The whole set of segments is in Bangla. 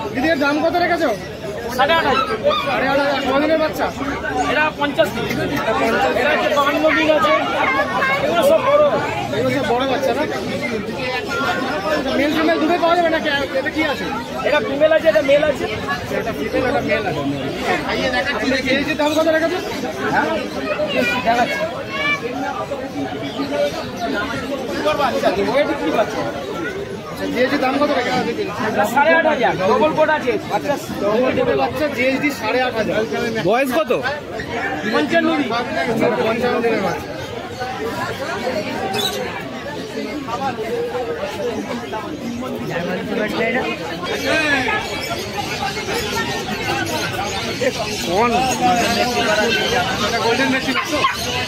দিদি এর দাম কত রেখেছো? 8,500। কদিনের বাচ্চা? এটা 50 দিন। এটা হচ্ছে 52 দিন আছে। এগুলো সব বড়, এগুলো সব বড় বাচ্চা না? মেল ফিমেল দুটো পাওয়া যাবে না? এটা কি আছে? এটা ফিমেল আছে, এটা মেল আছে। এটা ফিমেল, এটা মেল আছে। কেজির দাম কত রেখেছো? হ্যাঁ দেখাচ্ছি। বাচ্চা দেবো, এটা কি বাচ্চা? জিএসডি দাম কত রেখেছো? 8,500। ডবল কোট আছে বাচ্চা, বাচ্চা জিএসডি 8,500। বয়স কত? 55 দিন। 55 দিনের বাচ্চা। কোন গোল্ডেন রেসিপি তো?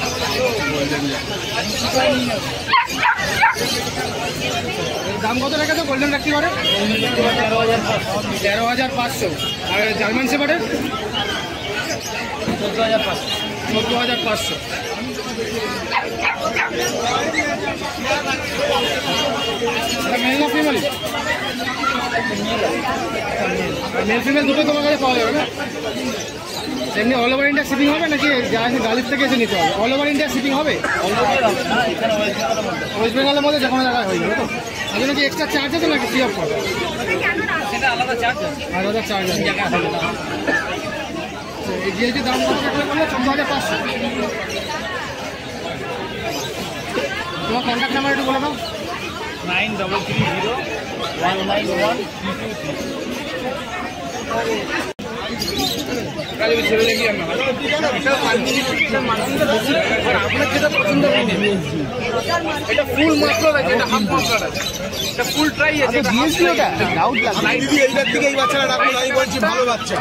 দাম কত রেখেছো গোল্ডেন রেক্টিভারে? 13,500। আর জার্মান শেপার্ডের 14,500। মেল না ফিমেল? মেল ফিমেল দুটো তোমার কাছে পাওয়া যাবে না? এমনি অল ওভার ইন্ডিয়া শিপিং হবে নাকি গালির থেকে এসে নিতে হবে? অল ওভার ইন্ডিয়া শিপিং হবে? ওয়েস্ট বেঙ্গলের মধ্যে যে কোনো জায়গায় হয়ে যাবে তো? তার জন্য কি এক্সট্রা চার্জ আছে নাকি ফ্রি অফ কস্ট? আলাদা চার্জ আছে। আলাদা চার্জ আছে। এই জিএসটির দাম কত রাখলে বললে? 14,500। তোমার কন্ট্যাক্ট নাম্বার একটু বলে দাও। 93019113। আপনার যেটা পছন্দ হবে এটা ফুল মাফলার আছে, এটা হাফ মাফলার আছে, এটা ফুল ট্রাই আছে। দিয়েছি ওটা ডাউট লাগছে। এইটার দিকে এই বাচ্চাটা রাখুন, আমি বলছি ভালো বাচ্চা।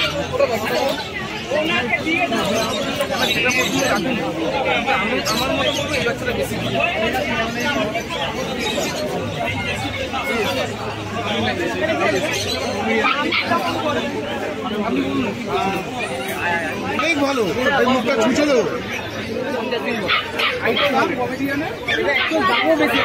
আমার মতো বলবো এই বাচ্চাটা বেশি অনেক ভালো, মুখটা ছুঁচলো। দামও বেশি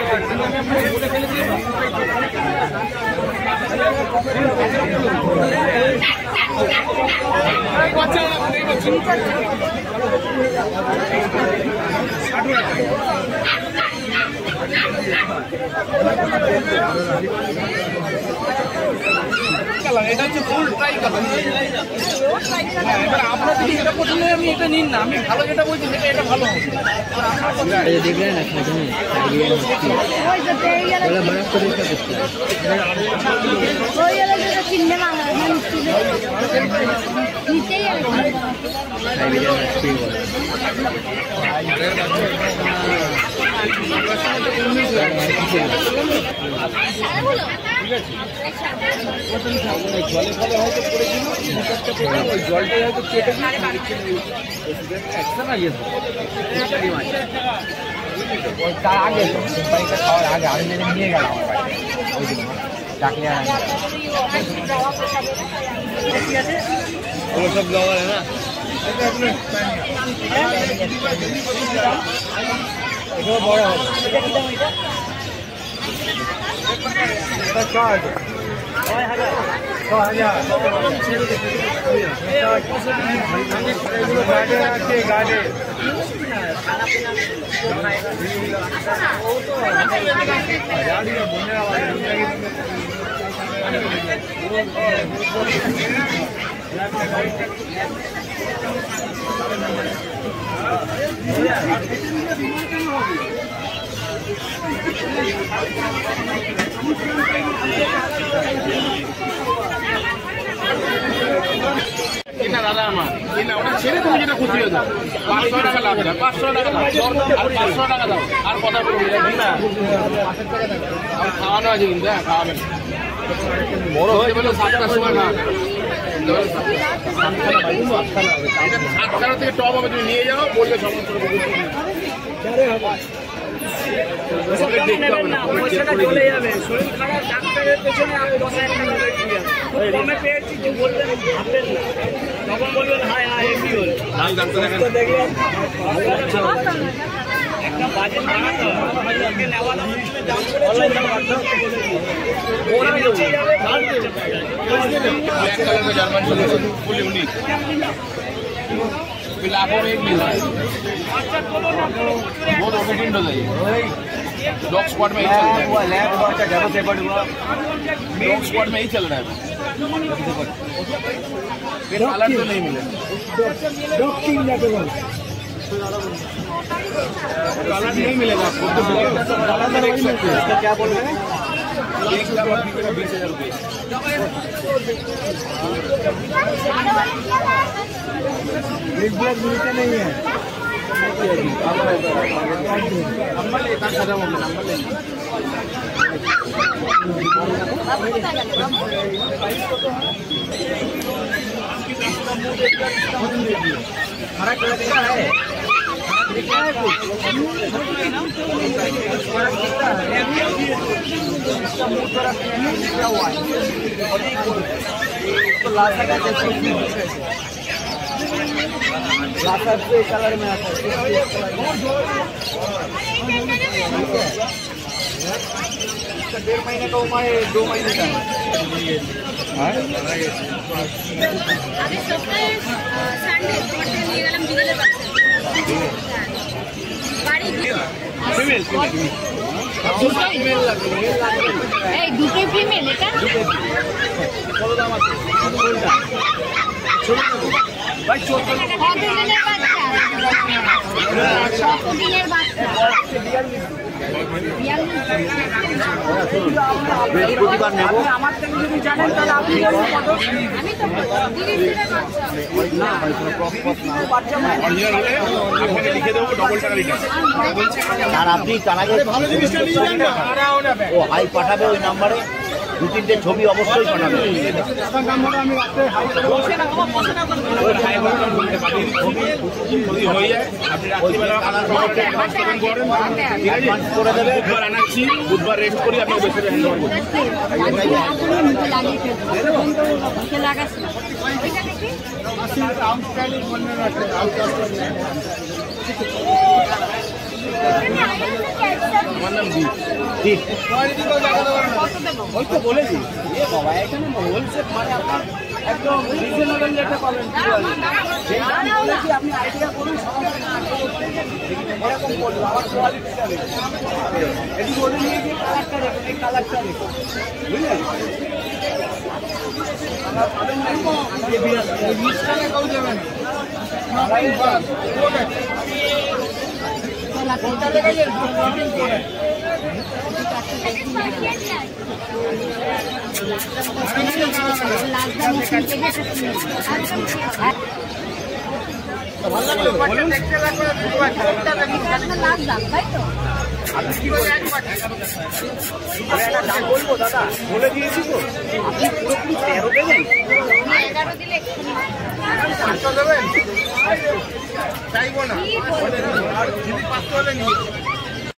এটা হচ্ছে ফুল ট্রাই কালার। এবার আপনার যদি এটা পছন্দ হয় আপনি এটা নিন না, আমি ভালো যেটা বলছি সেটা এটা ভালো হবে। দেখলেন না বরফ করে জলে ফলে হয়তো পড়েছিল, ওই জলটাই হয়তো কেটে তার আগে বাড়িটা খাওয়ার আগে আমি যেদিন নিয়ে গেলাম আমার বাড়ি ওই দিন ডাকলে আর সব জল না এটাও বড় হবে। গাড়ি আছে গাড়ি কিনা দাদা আমার কিনা ওটা ছেড়ে তুমি যেটা খুশি হয়ে দাও। 500 টাকা লাভ দাও, 500 টাকা দাও, আর 500 টাকা দাও, আর কথা বলবি না। আর খাওয়ানো আছে কিন্তু, হ্যাঁ খাওয়াবেন বড় হয়ে গেলে 7টার সময় না, 7:30 থেকে টপ হবে, তুমি নিয়ে যাও বলবে সমস্ত চলে যাবে। শরীর খারাপ, ডাক্তারের পেছনে আমি 10,000 টাকা পেয়েছি, যে বলবেন ভাববেন না, তখন বলবেন হায় হায় এমনি হল। ডাক্তার দেখলেন বাজে নেওয়া ब्लैक कलर में जर्मन शेफर्ड फुल यूनिक लाखों में एक मिल रहा है बहुत ओबिडिएंट होता है डॉग स्क्वाड में ही चल रहा है डॉग स्क्वाड में ही चल रहा है फिर कलर तो नहीं मिलेगा कलर नहीं मिलेगा आपको तो कलर देख सकते हैं इसका क्या बोल रहे हैं एक का 20,000 रुपये एक ब्लैक मिलते नहीं है नंबर लेता खत्म हो गया नंबर लेना हरा कलर का है इसका मुंह थोड़ा क्या हुआ है तो लासा का लासा से कलर में आता है 1.5 महीने का उम्र है 2 महीने का अभी सप्ताहे संडे তোমাকে নিয়ে গেলাম বিকেলে বাড়ি এই দুটোই ফিমেল এটা কত দাম আছে ভাই 14 দিনের বাচ্চা 14 দিনের বাচ্চা বৃহস্পতিবার নেব আমার থেকে যদি জানেন তাহলে আপনি আমি তো 30 দিনের বাচ্চা না অরিজিনাল হলে আপনাকে লিখে দেবো ডবল টাকা রিটার্ন আর আপনি তার আগে ভালো জিনিসটা নিয়ে যান না ও হাই পাঠাবে ওই নাম্বারে 2-3টে ছবি অবশ্যই পাঠাবে যদি হয়ে যায় আপনি রাত্রিবেলা অ্যাডভান্স পেমেন্ট করেন ঠিক আছে করে দেবে বুধবার আনাচ্ছি বুধবার রেন্ট করি আপনাকে বেশি হ্যান্ড ওভার আমার নাম জি ঠিক ওই তো বলেছি বাবা এখানে হোলসেল মানে আপনার একদম রিজনেবল রেটে পাবেন বলেছি আপনি আইডিয়া করুন এরকম করুন আমার কোয়ালিটিটা দেখুন এটি বলে নিয়ে গিয়ে কালারটা দেখুন এই কালারটা দেখুন বুঝলেন কোনটা লেগেছে বলবো দাদা বলে দিয়েছি তো আপনি পুরোপুরি 13 দেবেন 11 দিলে 500 দেবেন চাইবো না আর যদি 500 হলে নিয়ে